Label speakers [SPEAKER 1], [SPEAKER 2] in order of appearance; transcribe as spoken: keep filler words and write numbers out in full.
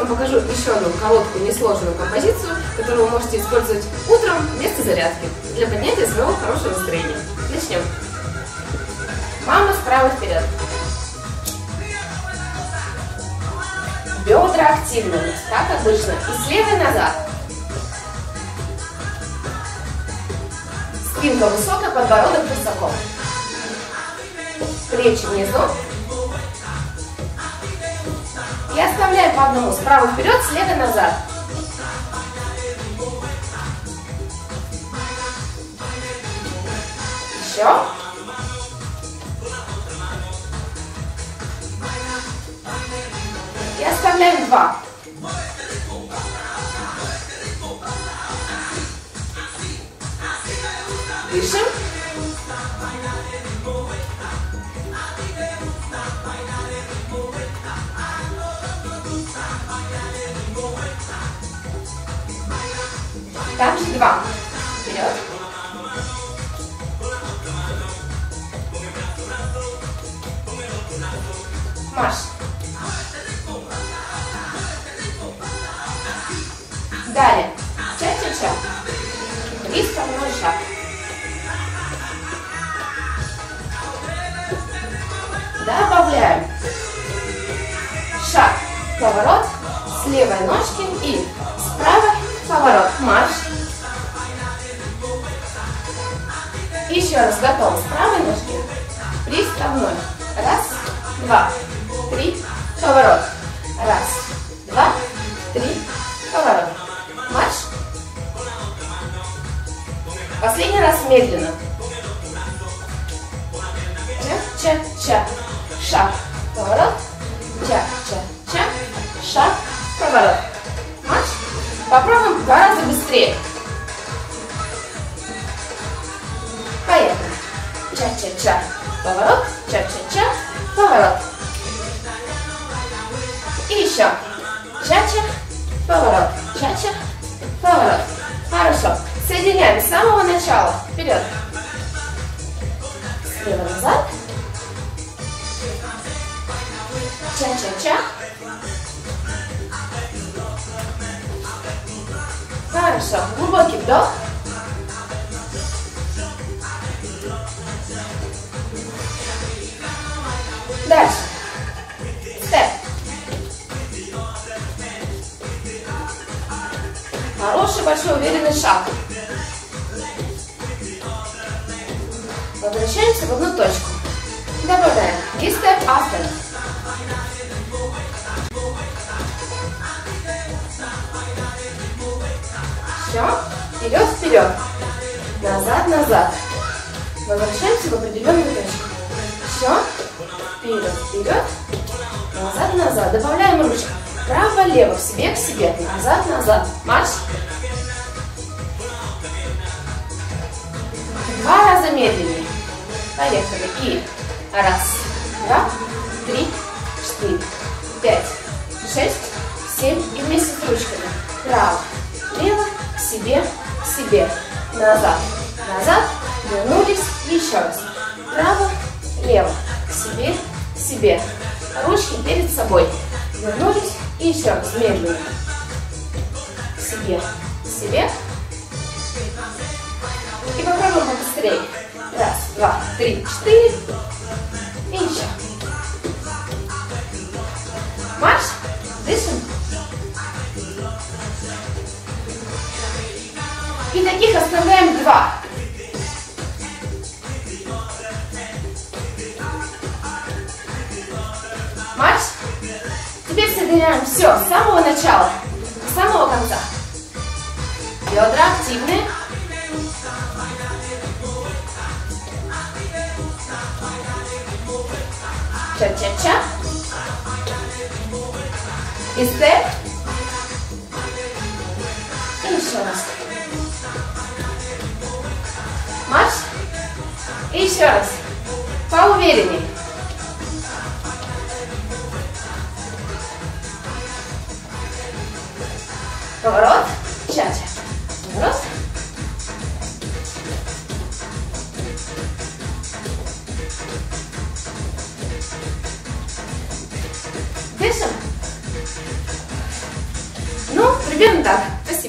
[SPEAKER 1] вам покажу еще одну короткую, несложную композицию, которую вы можете использовать утром вместо зарядки для поднятия своего хорошего настроения. Начнем. Мама справа вперед. Бедра активны, как обычно, и слева назад. Спинка высокая, подбородок высоко. Плечи внизу. И оставляем по одному. Справа вперед, слева назад. Еще. И оставляем два. Дышим. Также два. Вперед. Марш. Далее. Ча-ча-ча. Приставной шаг. Добавляем. Шаг. Поворот. С левой ножки и справа поворот. Марш. Еще раз. Готов. С правой ножки. Приставной. Раз, два, три. Поворот. Раз, два, три. Поворот. Марш. Последний раз медленно. Ча-ча-ча. Шаг. Поворот. Ча-ча-ча. Шаг. Поворот. Марш. Попробуем в два раза быстрее. Поехали. Ча-ча-ча. Поворот. Ча-ча-ча. Поворот. И еще. Ча-ча. Поворот. Ча-ча. Поворот. Хорошо. Соединяем с самого начала. Вперед. Слева назад. Ча-ча-ча. Хорошо. Глубокий вдох. Дальше. Степ. Хороший, большой, уверенный шаг. Возвращаемся в одну точку. Добавляем. И степ after. Все. Вперед, вперед. Назад, назад. Возвращаемся в определенную точку. Все. Вперед, вперед. Назад, назад. Добавляем ручку. Право, лево, к себе, к себе. Назад, назад. Марш. Два раза медленнее. Поехали. И раз, два, три, четыре, пять, шесть, семь. И вместе с ручками. Право, лево, к себе, к себе. Назад, назад. Вернулись. Еще раз. Право, лево, к себе, к себе. Ручки перед собой. Вернулись. И еще раз. Медленно. К себе, к себе. И попробуем побыстрее. Раз, два, три, четыре. И еще. Марш. Дышим. И таких оставляем два. Марш. Теперь соединяем все с самого начала до самого конца. Бедра активные. Ча-ча-ча. И степ. И еще раз. Марш. И еще раз. Поувереннее. Поворот. Ча-ча. Поворот. Дышим. Примерно так. Спасибо.